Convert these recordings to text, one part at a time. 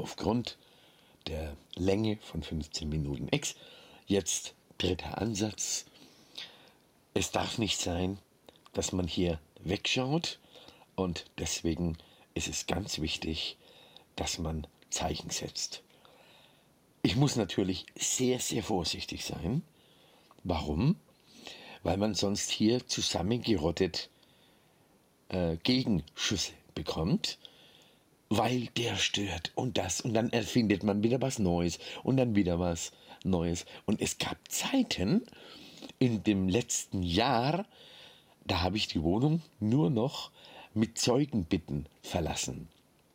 aufgrund der Länge von 15 Minuten X. Jetzt dritter Ansatz. Es darf nicht sein, dass man hier wegschaut, und deswegen ist es ganz wichtig, dass man Zeichen setzt. Ich muss natürlich sehr, sehr vorsichtig sein. Warum? Weil man sonst hier zusammengerottet Gegenschüsse bekommt, weil der stört und das, und dann erfindet man wieder was Neues und dann wieder was Neues. Und es gab Zeiten in dem letzten Jahr, da habe ich die Wohnung nur noch mit Zeugenbitten verlassen.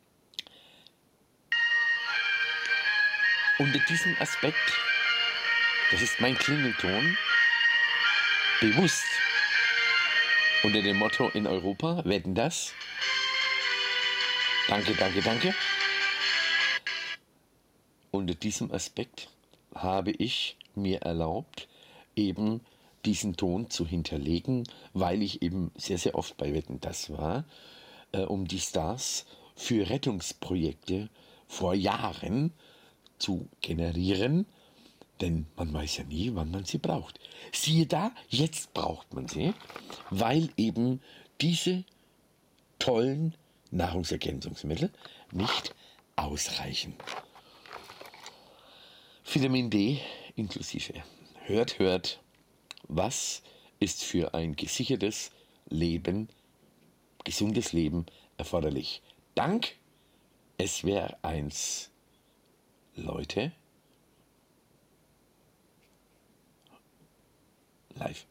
Unter diesem Aspekt, das ist mein Klingelton, bewusst unter dem Motto in Europa, wetten das? Danke, danke, danke. Unter diesem Aspekt habe ich mir erlaubt, eben diesen Ton zu hinterlegen, weil ich eben sehr, sehr oft bei Wetten das war, um die Stars für Rettungsprojekte vor Jahren zu generieren, denn man weiß ja nie, wann man sie braucht. Siehe da, jetzt braucht man sie, weil eben diese tollen Nahrungsergänzungsmittel nicht ausreichen. Vitamin D inklusive. Hört, was ist für ein gesichertes Leben, gesundes Leben erforderlich? Dank SWR1. Leute, live.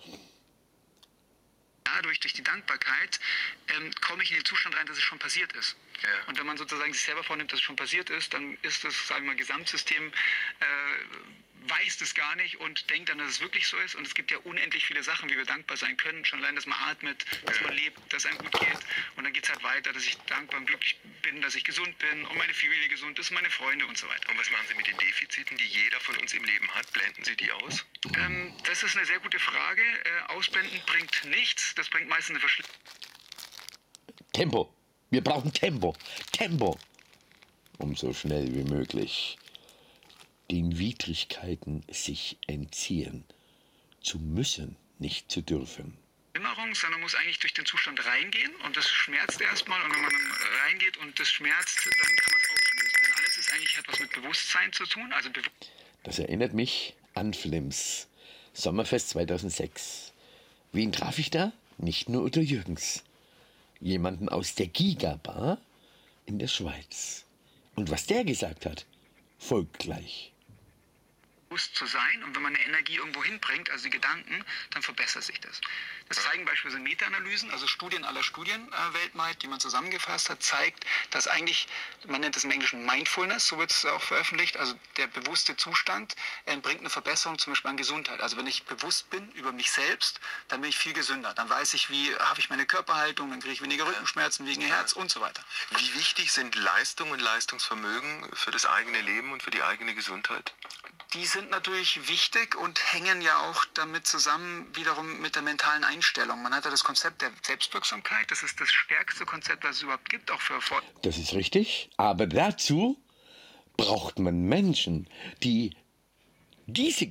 Dadurch, durch die Dankbarkeit, komme ich in den Zustand rein, dass es schon passiert ist. Ja. Und wenn man sozusagen sich selber vornimmt, dass es schon passiert ist, dann ist das, sagen wir mal, Gesamtsystem weiß das gar nicht und denkt dann, dass es wirklich so ist. Und es gibt ja unendlich viele Sachen, wie wir dankbar sein können. Schon allein, dass man atmet, dass man lebt, dass es einem gut geht. Und dann geht es halt weiter, dass ich dankbar und glücklich bin, dass ich gesund bin und meine Familie gesund ist, meine Freunde und so weiter. Und was machen Sie mit den Defiziten, die jeder von uns im Leben hat? Blenden Sie die aus? Das ist eine sehr gute Frage. Ausblenden bringt nichts. Das bringt meistens eine Verschlechterung. Tempo. Wir brauchen Tempo. Tempo. Um so schnell wie möglich den Widrigkeiten sich entziehen zu müssen, nicht zu dürfen. Sondern muss eigentlich durch den Zustand reingehen und das schmerzt erstmal, und wenn man dann reingeht und das schmerzt, dann kann man es auflösen. Denn alles ist eigentlich etwas mit Bewusstsein zu tun. Das erinnert mich an Flims Sommerfest 2006. Wen traf ich da? Nicht nur Udo Jürgens. Jemanden aus der Giga-Bar in der Schweiz. Und was der gesagt hat, folgt gleich. Bewusst zu sein, und wenn man eine Energie irgendwo hinbringt, also die Gedanken, dann verbessert sich das. Das zeigen beispielsweise Meta-Analysen, also Studien aller Studien weltweit, die man zusammengefasst hat, zeigt, dass eigentlich, man nennt es im Englischen Mindfulness, so wird es auch veröffentlicht, also der bewusste Zustand bringt eine Verbesserung zum Beispiel an Gesundheit. Also wenn ich bewusst bin über mich selbst, dann bin ich viel gesünder. Dann weiß ich, wie habe ich meine Körperhaltung, dann kriege ich weniger Rückenschmerzen, weniger Herz und so weiter. Wie wichtig sind Leistung und Leistungsvermögen für das eigene Leben und für die eigene Gesundheit? Die sind natürlich wichtig und hängen ja auch damit zusammen, wiederum mit der mentalen Einstellung. Man hat ja das Konzept der Selbstwirksamkeit, das ist das stärkste Konzept, das es überhaupt gibt, auch für Erfolg. Das ist richtig, aber dazu braucht man Menschen, die diese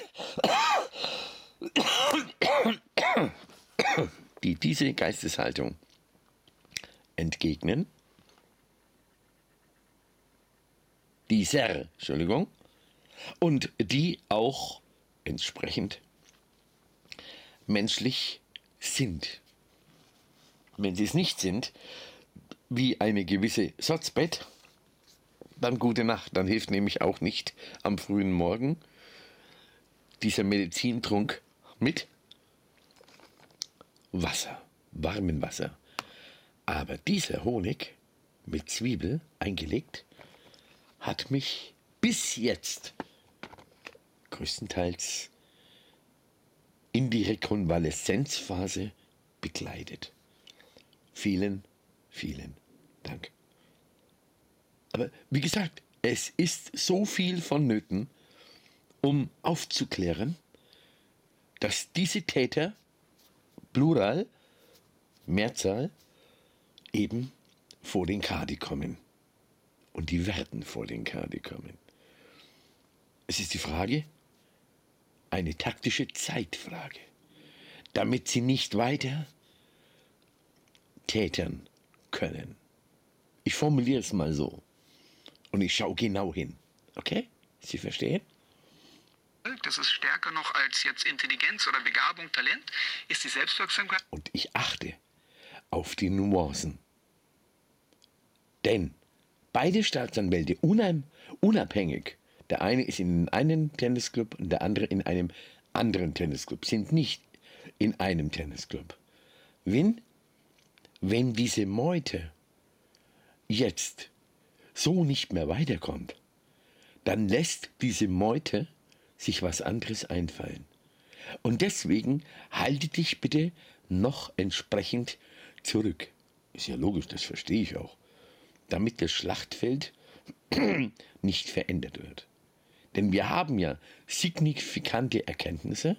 diese Geisteshaltung entgegnen, und die auch entsprechend menschlich sind. Wenn sie es nicht sind, wie eine gewisse Sotzbett, dann gute Nacht. Dann hilft nämlich auch nicht am frühen Morgen dieser Medizintrunk mit Wasser, warmem Wasser. Aber dieser Honig mit Zwiebel eingelegt hat mich bis jetzt größtenteils in die Rekonvaleszenzphase begleitet. Vielen, vielen Dank. Aber wie gesagt, es ist so viel vonnöten, um aufzuklären, dass diese Täter, Plural, Mehrzahl, eben vor den Kadi kommen. und die werden vor den Kadi kommen. Es ist die Frage, eine taktische Zeitfrage, damit sie nicht weiter tätern können. Ich formuliere es mal so und ich schaue genau hin. Okay? Sie verstehen? Das ist stärker noch als jetzt Intelligenz oder Begabung, Talent, ist die Selbstwirksamkeit. Und ich achte auf die Nuancen. Denn beide Staatsanwälte, unabhängig, der eine ist in einem Tennisclub und der andere in einem anderen Tennisclub, sind nicht in einem Tennisclub. Wenn diese Meute jetzt so nicht mehr weiterkommt, dann lässt diese Meute sich was anderes einfallen. Und deswegen halte dich bitte noch entsprechend zurück. Ist ja logisch, das verstehe ich auch. Damit das Schlachtfeld nicht verändert wird. Denn wir haben ja signifikante Erkenntnisse,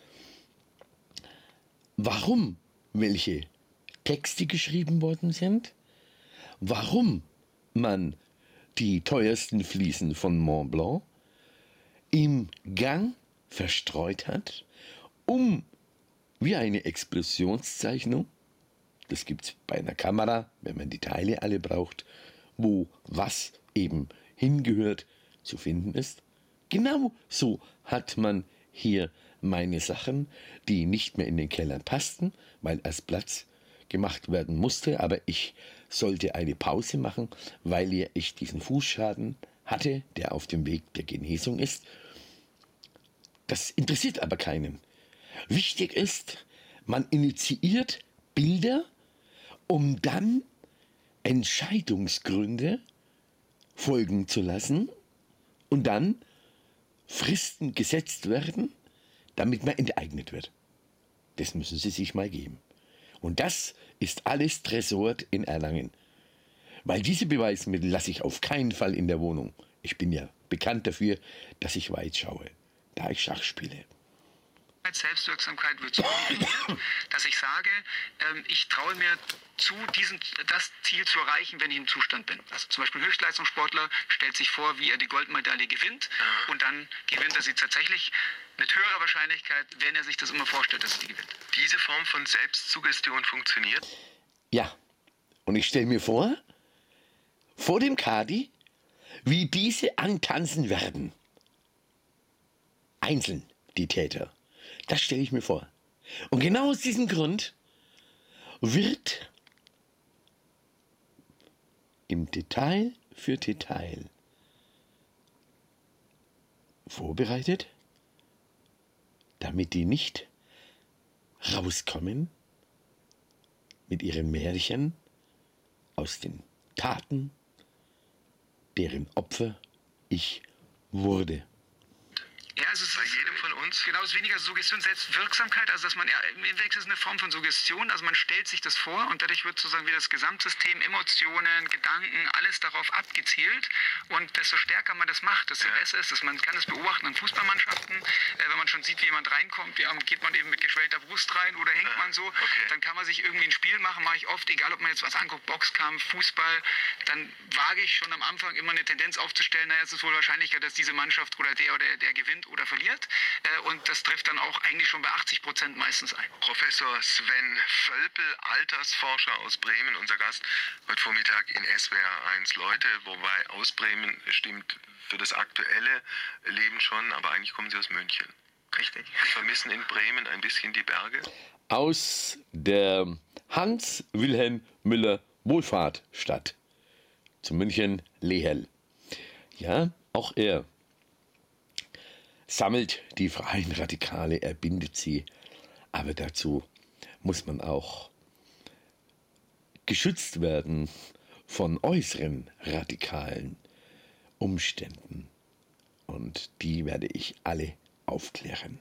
warum welche Texte geschrieben worden sind, warum man die teuersten Fliesen von Mont Blanc im Gang verstreut hat, um wie eine Explosionszeichnung, das gibt es bei einer Kamera, wenn man die Teile alle braucht, wo was eben hingehört, zu finden ist. Genau so hat man hier meine Sachen, die nicht mehr in den Keller passten, weil erst Platz gemacht werden musste, aber ich sollte eine Pause machen, weil ich diesen Fußschaden hatte, der auf dem Weg der Genesung ist. Das interessiert aber keinen. Wichtig ist, man initiiert Bilder, um dann Entscheidungsgründe folgen zu lassen und dann Fristen gesetzt werden, damit man enteignet wird. Das müssen Sie sich mal geben. Und das ist alles Tresor in Erlangen. Weil diese Beweismittel lasse ich auf keinen Fall in der Wohnung. Ich bin ja bekannt dafür, dass ich weit schaue, da ich Schach spiele. Selbstwirksamkeit wird so definiert, dass ich sage, ich traue mir zu, das Ziel zu erreichen, wenn ich im Zustand bin. Also zum Beispiel ein Höchstleistungssportler stellt sich vor, wie er die Goldmedaille gewinnt und dann gewinnt er sie tatsächlich mit höherer Wahrscheinlichkeit, wenn er sich das immer vorstellt, dass er sie gewinnt. Diese Form von Selbstsuggestion funktioniert? Ja, und ich stelle mir vor dem Kadi, wie diese antanzen werden. Einzeln, die Täter. Das stelle ich mir vor. Und genau aus diesem Grund wird im Detail für Detail vorbereitet, damit die nicht rauskommen mit ihren Märchen aus den Taten, deren Opfer ich wurde. Ja, also es Bei ist jedem von uns? genau, es ist weniger Suggestion, Selbstwirksamkeit, also dass man, ja, im Endeffekt ist es eine Form von Suggestion, also man stellt sich das vor und dadurch wird sozusagen wieder das Gesamtsystem, Emotionen, Gedanken, alles darauf abgezielt und desto stärker man das macht, desto besser ist es. Man kann das beobachten an Fußballmannschaften, wenn man schon sieht, wie jemand reinkommt, ja, geht man eben mit geschwellter Brust rein oder hängt man so, dann kann man sich irgendwie ein Spiel machen, mache ich oft, egal ob man jetzt was anguckt, Boxkampf, Fußball, dann wage ich schon am Anfang immer eine Tendenz aufzustellen, naja, es ist wohl wahrscheinlicher, dass diese Mannschaft oder der gewinnt oder verliert. Und das trifft dann auch eigentlich schon bei 80% meistens ein. Professor Sven Völpel, Altersforscher aus Bremen, unser Gast heute Vormittag in SWR 1 Leute, wobei aus Bremen stimmt für das aktuelle Leben schon, aber eigentlich kommen Sie aus München. Richtig. Sie vermissen in Bremen ein bisschen die Berge? Aus der Hans-Wilhelm-Müller-Wohlfahrtstadt zu München-Lehel. Ja, auch er sammelt die freien Radikale, er bindet sie, aber dazu muss man auch geschützt werden von äußeren radikalen Umständen. Und die werde ich alle aufklären.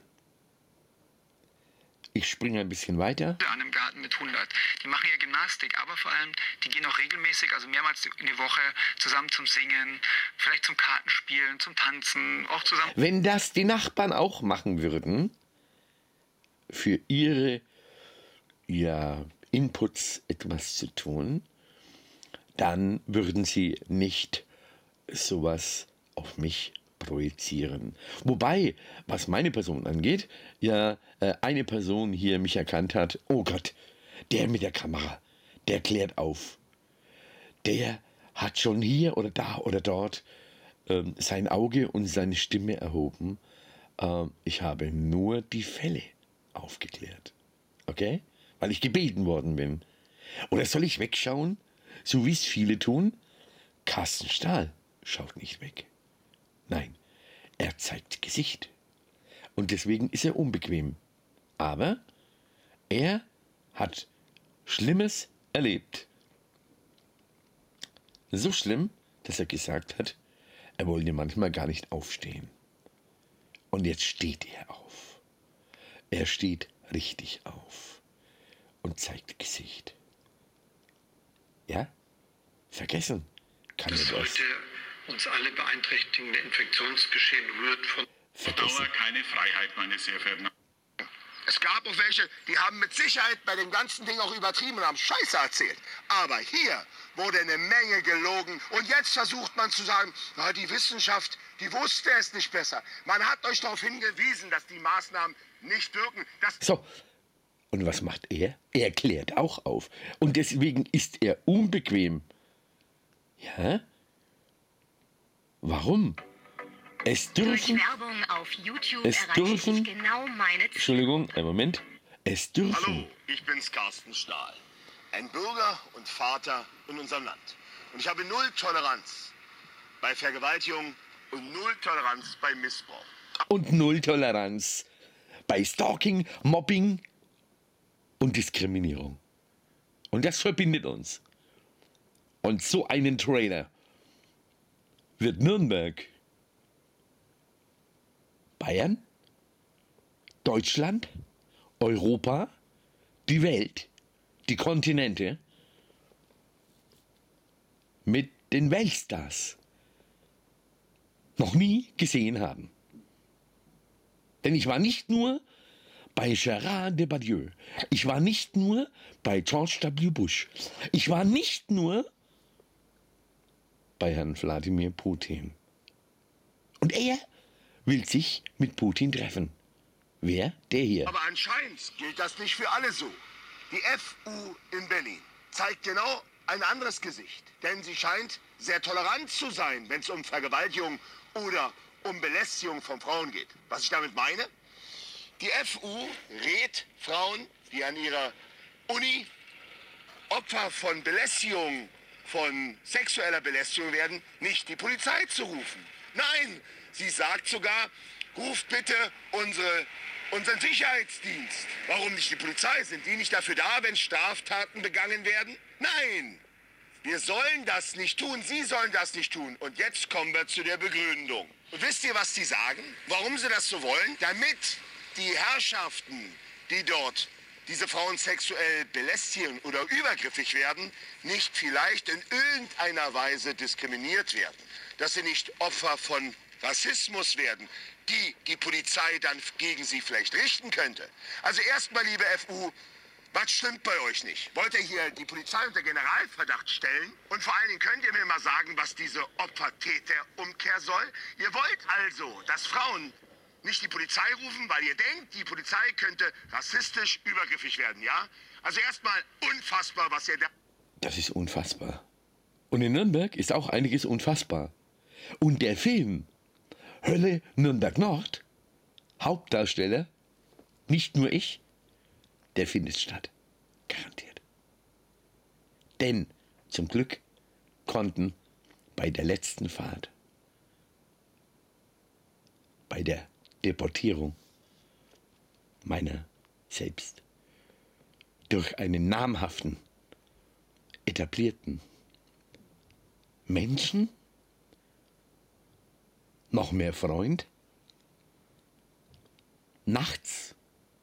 Ich springe ein bisschen weiter. An einem Garten mit 100. Die machen ja Gymnastik, aber vor allem, die gehen auch regelmäßig, also mehrmals in die Woche, zusammen zum Singen, vielleicht zum Kartenspielen, zum Tanzen, auch zusammen. Wenn das die Nachbarn auch machen würden, für ihre Inputs etwas zu tun, dann würden sie nicht sowas auf mich projizieren. Wobei, was meine Person angeht, ja eine Person hier mich erkannt hat, oh Gott, der mit der Kamera, der klärt auf. Der hat schon hier oder da oder dort sein Auge und seine Stimme erhoben. Ich habe nur die Fälle aufgeklärt. Okay? Weil ich gebeten worden bin. Oder soll ich wegschauen, so wie es viele tun? Carsten Stahl schaut nicht weg. Nein, er zeigt Gesicht. Und deswegen ist er unbequem. Aber er hat Schlimmes erlebt. So schlimm, dass er gesagt hat, er wollte manchmal gar nicht aufstehen. Und jetzt steht er auf. Er steht richtig auf und zeigt Gesicht. Ja? Vergessen kann er das. das. Heute uns alle beeinträchtigende Infektionsgeschehen rührt von Vergessen. Dauer keine Freiheit, meine sehr verehrten. Es gab auch welche, die haben mit Sicherheit bei dem ganzen Ding auch übertrieben und haben Scheiße erzählt. Aber hier wurde eine Menge gelogen. Und jetzt versucht man zu sagen, na, die Wissenschaft, die wusste es nicht besser. Man hat euch darauf hingewiesen, dass die Maßnahmen nicht wirken. So, und was macht er? Er klärt auch auf. Und deswegen ist er unbequem. Ja? Warum? Es dürfen... Durch Werbung auf YouTube Es erreiche dürfen- ich genau meine Ziele. Entschuldigung, einen Moment. Es dürfen... Hallo, ich bin's, Carsten Stahl. Ein Bürger und Vater in unserem Land. Und ich habe null Toleranz bei Vergewaltigung und null Toleranz bei Missbrauch. Und null Toleranz bei Stalking, Mobbing und Diskriminierung. Und das verbindet uns. Und so einen Trailer wird Nürnberg, Bayern, Deutschland, Europa, die Welt, die Kontinente mit den Weltstars noch nie gesehen haben. Denn ich war nicht nur bei Gérard Depardieu, ich war nicht nur bei George W. Bush, ich war nicht nur bei Herrn Wladimir Putin. Und er will sich mit Putin treffen. Wer? Der hier. Aber anscheinend gilt das nicht für alle so. Die FU in Berlin zeigt genau ein anderes Gesicht. Denn sie scheint sehr tolerant zu sein, wenn es um Vergewaltigung oder um Belästigung von Frauen geht. Was ich damit meine? Die FU rät Frauen, die an ihrer Uni Opfer von Belästigung, von sexueller Belästigung werden, nicht die Polizei zu rufen. Nein, sie sagt sogar, ruft bitte unseren Sicherheitsdienst. Warum nicht die Polizei? Sind die nicht dafür da, wenn Straftaten begangen werden? Nein, wir sollen das nicht tun, sie sollen das nicht tun. Und jetzt kommen wir zu der Begründung. Und wisst ihr, was die sagen? Warum sie das so wollen? Damit die Herrschaften, die dort diese Frauen sexuell belästigen oder übergriffig werden, nicht vielleicht in irgendeiner Weise diskriminiert werden. Dass sie nicht Opfer von Rassismus werden, die Polizei dann gegen sie vielleicht richten könnte. Also erstmal, liebe FU, was stimmt bei euch nicht? Wollt ihr hier die Polizei unter Generalverdacht stellen? Und vor allen Dingen könnt ihr mir mal sagen, was diese Opfer-Täter-Umkehr soll? Ihr wollt also, dass Frauen nicht die Polizei rufen, weil ihr denkt, die Polizei könnte rassistisch übergriffig werden, ja? Also erstmal unfassbar, was ihr da... Das ist unfassbar. Und in Nürnberg ist auch einiges unfassbar. Und der Film Hölle Nürnberg Nord, Hauptdarsteller, nicht nur ich, der findet statt. Garantiert. Denn zum Glück konnten bei der letzten Fahrt, bei der Deportierung meiner selbst, durch einen namhaften, etablierten Menschen, noch mehr Freund, nachts,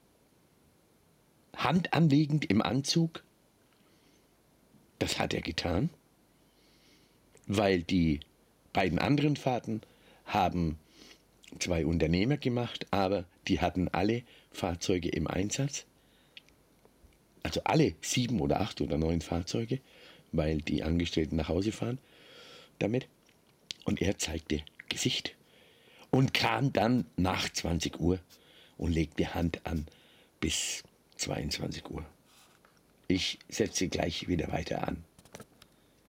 Hand anlegend im Anzug, das hat er getan, weil die beiden anderen Fahrten haben 2 Unternehmer gemacht, aber die hatten alle Fahrzeuge im Einsatz, also alle 7 oder 8 oder 9 Fahrzeuge, weil die Angestellten nach Hause fahren damit. Und er zeigte Gesicht und kam dann nach 20 Uhr und legte Hand an bis 22 Uhr. Ich setze gleich wieder weiter an.